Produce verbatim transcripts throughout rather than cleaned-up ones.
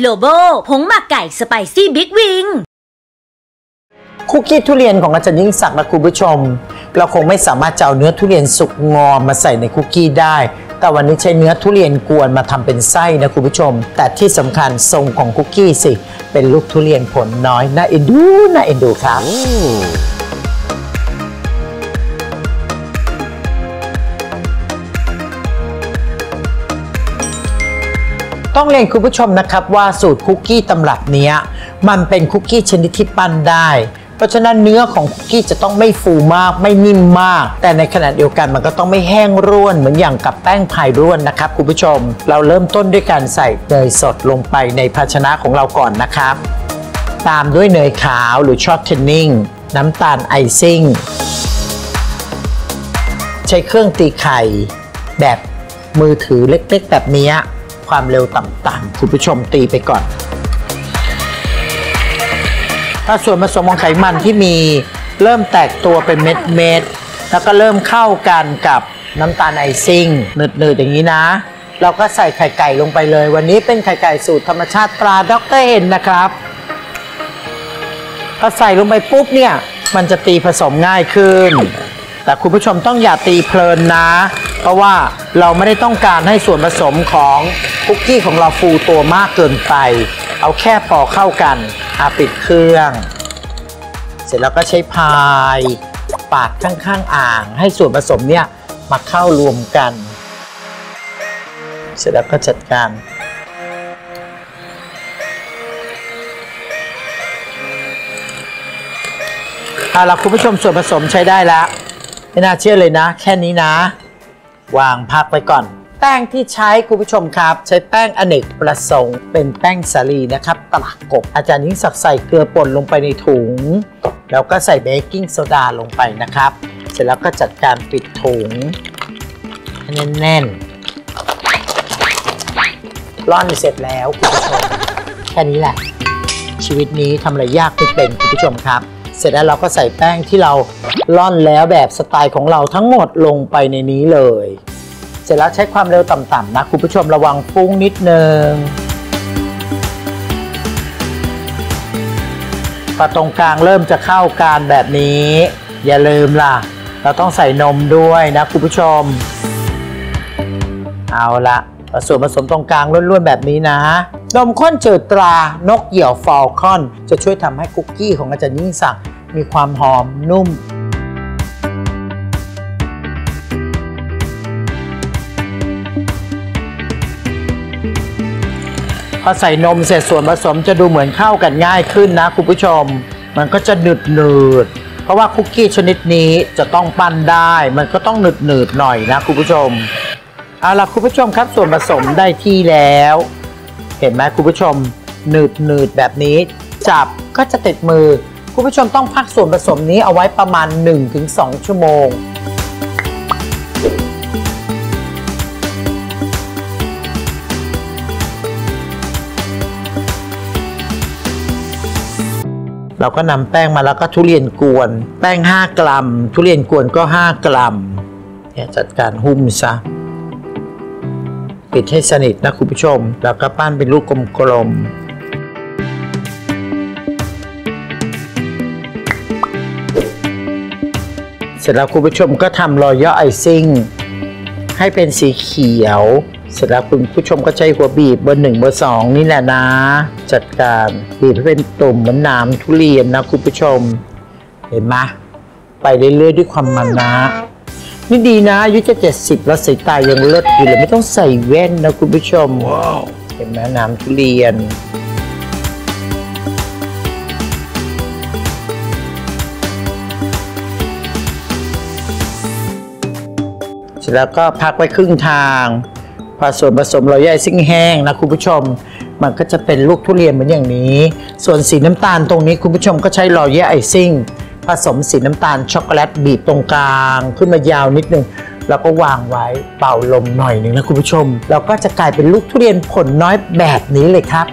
โลโบผงหมักไก่สไปซี่บิ๊กวิงคุกกี้ทุเรียนของอาจารย์ยิ่งศักดิ์นะคุณผู้ชมเราคงไม่สามารถจะเอาเนื้อทุเรียนสุกงอมมาใส่ในคุกกี้ได้แต่วันนี้ใช้เนื้อทุเรียนกวนมาทำเป็นไส้นะคุณผู้ชมแต่ที่สำคัญทรงของคุกกี้สิเป็นลูกทุเรียนผลน้อยน่าเอ็นดูน่าเอ็นดูครับต้องเรียนคุณผู้ชมนะครับว่าสูตรคุกกี้ตำรับนี้มันเป็นคุกกี้ชนิดที่ปั้นได้เพราะฉะนั้นเนื้อของคุกกี้จะต้องไม่ฟูมากไม่นิ่มมากแต่ในขณะเดียวกันมันก็ต้องไม่แห้งร่วนเหมือนอย่างกับแป้งพายร่วนนะครับคุณผู้ชมเราเริ่มต้นด้วยการใส่เนยสดลงไปในภาชนะของเราก่อนนะครับตามด้วยเนยขาวหรือช็อตเทนนิ่งน้ำตาลไอซิ่งใช้เครื่องตีไข่แบบมือถือเล็กๆแบบนี้ความเร็วต่ำๆคุณผู้ชมตีไปก่อนถ้าส่วนผสมของไขมันที่มีเริ่มแตกตัวเป็นเม็ดๆแล้วก็เริ่มเข้ากันกับน้ำตาลไอซิ่งหนืดๆอย่างนี้นะเราก็ใส่ไข่ไก่ลงไปเลยวันนี้เป็นไข่ไก่สูตรธรรมชาติตราด็อกเตอร์เฮนนะครับพอใส่ลงไปปุ๊บเนี่ยมันจะตีผสมง่ายขึ้นแต่คุณผู้ชมต้องอย่าตีเพลินนะเพราะว่าเราไม่ได้ต้องการให้ส่วนผสมของคุกกี้ของเราฟูตัวมากเกินไปเอาแค่พอเข้ากันอาปิดเครื่องเสร็จแล้วก็ใช้พายปาดข้างๆอ่างให้ส่วนผสมเนี่ยมาเข้ารวมกันเสร็จแล้วก็จัดการเอาล่ะคุณผู้ชมส่วนผสมใช้ได้แล้วไม่น่าเชื่อเลยนะแค่นี้นะวางพักไว้ก่อนแป้งที่ใช้คุณผู้ชมครับใช้แป้งอเนกประสงค์เป็นแป้งสาลีนะครับตรากบอาจารย์ยิ่งศักดิ์ใส่เกลือป่นลงไปในถุงแล้วก็ใส่เบกกิ้งโซดาลงไปนะครับเสร็จแล้วก็จัดการปิดถุงให้แน่นๆร่อนเสร็จแล้วคุณผู้ชมแค่นี้แหละชีวิตนี้ทำอะไรยากไม่เป็นคุณผู้ชมครับเสร็จแล้วเราก็ใส่แป้งที่เราร่อนแล้วแบบสไตล์ของเราทั้งหมดลงไปในนี้เลยเสร็จแล้วใช้ความเร็วต่ำๆนะคุณผู้ชมระวังฟุ้งนิดนึงพอตรงกลางเริ่มจะเข้ากันแบบนี้อย่าลืมล่ะเราต้องใส่นมด้วยนะคุณผู้ชมเอาละส่วนผสมตรงกลางล้วนๆแบบนี้นะนมข้นจืดตรานกเหยี่ยวฟอลคอนจะช่วยทำให้คุกกี้ของอาจารย์ยิ่งศักดิ์มีความหอมนุ่มพอใส่นมเสร็จส่วนผสมจะดูเหมือนเข้ากันง่ายขึ้นนะคุณผู้ชมมันก็จะหนืดหนืดเพราะว่าคุกกี้ชนิดนี้จะต้องปั้นได้มันก็ต้องหนืดหนืดหน่อยนะคุณผู้ชมเอาล่ะคุณผู้ชมครับส่วนผสมได้ที่แล้วเห็นไหมคุณผู้ชมหนืดหนืดแบบนี้จับก็จะติดมือคุณผู้ชมต้องพักส่วนผสมนี้เอาไว้ประมาณ หนึ่งถึงสอง ชั่วโมงเราก็นำแป้งมาแล้วก็ทุเรียนกวนแป้งห้ากรัมทุเรียนกวนก็ห้ากรัมเนี่ยจัดการหุ้มซะปิดให้สนิทนะคุณผู้ชมแล้วก็ปั้นเป็นลูกกลมๆเสร็จแล้วคุณผู้ชมก็ทำรอยย่อไอซิ่งให้เป็นสีเขียวเสร็จแล้วคุณผู้ชมก็ใช้หัวบีบเบอร์หนึ่งเบอร์สองนี่แหละนะจัดการบีบให้เป็นตุ่มเหมือนน้ำทุเรียนนะคุณผู้ชมเห็นไหมไปเรื่อยๆด้วยความมันนะนี่ดีนะอายุจะเจ็ดสิบแล้วสายตายังเลิศอยู่เลยไม่ต้องใส่แว่นนะคุณผู้ชม wow. เห็นไหมน้ำทุเรียนเสร็จแล้วก็พักไว้ครึ่งทางพอส่วนผสมเราย่อยซิ่งแห้งนะคุณผู้ชมมันก็จะเป็นลูกทุเรียนเหมือนอย่างนี้ส่วนสีน้ำตาลตรงนี้คุณผู้ชมก็ใช้รอยย่อยไอซิ่งผสมสีน้ำตาลช็อกโกแลตบีบตรงกลางขึ้นมายาวนิดนึงแล้วก็วางไว้เป่าลมหน่อยหนึ่งนะคุณผู้ชมเราก็จะกลายเป็นลูกทุเรียนผลน้อยแบบนี้เลยครับ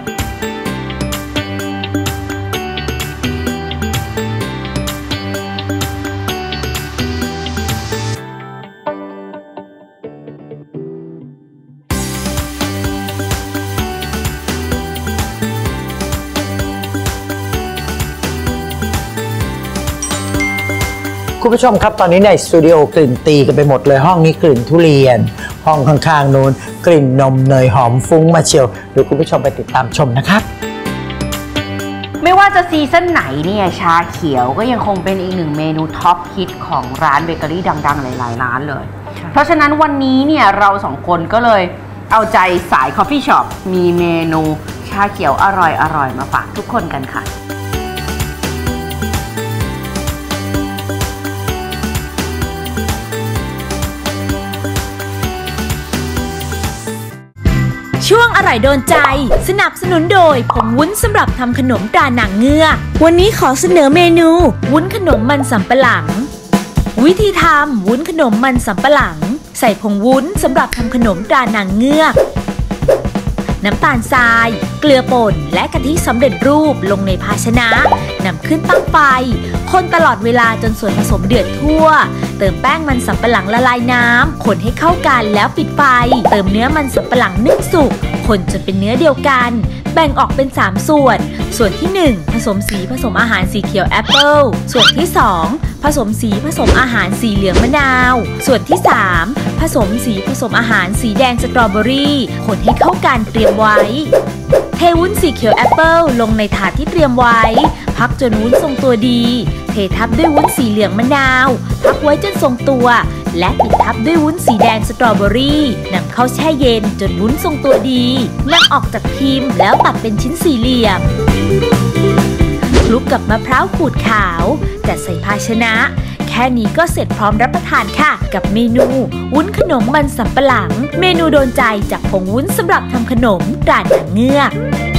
คุณผู้ชมครับตอนนี้ในสตูดิโอกลิ่นตีกันไปหมดเลยห้องนี้กลิ่นทุเรียนห้องข้างๆนู้นกลิ่นนมเนยหอมฟุ้งมาเชียวเดี๋ยวคุณผู้ชมไปติดตามชมนะครับไม่ว่าจะซีซั่นไหนเนี่ยชาเขียวก็ยังคงเป็นอีกหนึ่งเมนูท็อปฮิตของร้านเบเกอรี่ดังๆหลายๆร้านเลยเพราะฉะนั้นวันนี้เนี่ยเราสองคนก็เลยเอาใจสายคอฟฟี่ช็อปมีเมนูชาเขียวอร่อยๆมาฝากทุกคนกันค่ะช่วงอร่อยโดนใจสนับสนุนโดยผงวุ้นสำหรับทำขนมตราหนังเงือกวันนี้ขอเสนอเมนูวุ้นขนมมันสำปะหลังวิธีทำวุ้นขนมมันสำปะหลังใส่ผงวุ้นสำหรับทำขนมตราหนังเงือกน้ำตาลทรายเกลือป่นและกะทิสำเร็จรูปลงในภาชนะนำขึ้นตั้งไฟคนตลอดเวลาจนส่วนผสมเดือดทั่วเติมแป้งมันสำปะหลังละลายน้ำคนให้เข้ากันแล้วปิดไฟเติมเนื้อมันสำปะหลังนึ่งสุกคนจนเป็นเนื้อเดียวกันแบ่งออกเป็นสามส่วนส่วนที่หนึ่งผสมสีผสมอาหารสีเขียวแอปเปิลส่วนที่สองผสมสีผสมอาหารสีเหลืองมะนาวส่วนที่สามผสมสีผสมอาหารสีแดงสตรอเบอรี่คนให้เข้ากันเตรียมไว้เทวุ้นสีเขียวแอปเปิลลงในถาดที่เตรียมไว้พักจนวุ้นทรงตัวดีเททับด้วยวุ้นสีเหลืองมะนาวพักไว้จนทรงตัวและปิดทับด้วยวุ้นสีแดงสตรอเบอรี่นำเข้าแช่เย็นจนวุ้นทรงตัวดีนำออกจากพิมพ์แล้วตัดเป็นชิ้นสี่เหลี่ยมคลุกกับมะพร้าวขูดขาวจัดใส่ภาชนะแค่นี้ก็เสร็จพร้อมรับประทานค่ะกับเมนูวุ้นขนมมันสำปะหลังเมนูโดนใจจากผงวุ้นสำหรับทำขนมตราหนังเงือก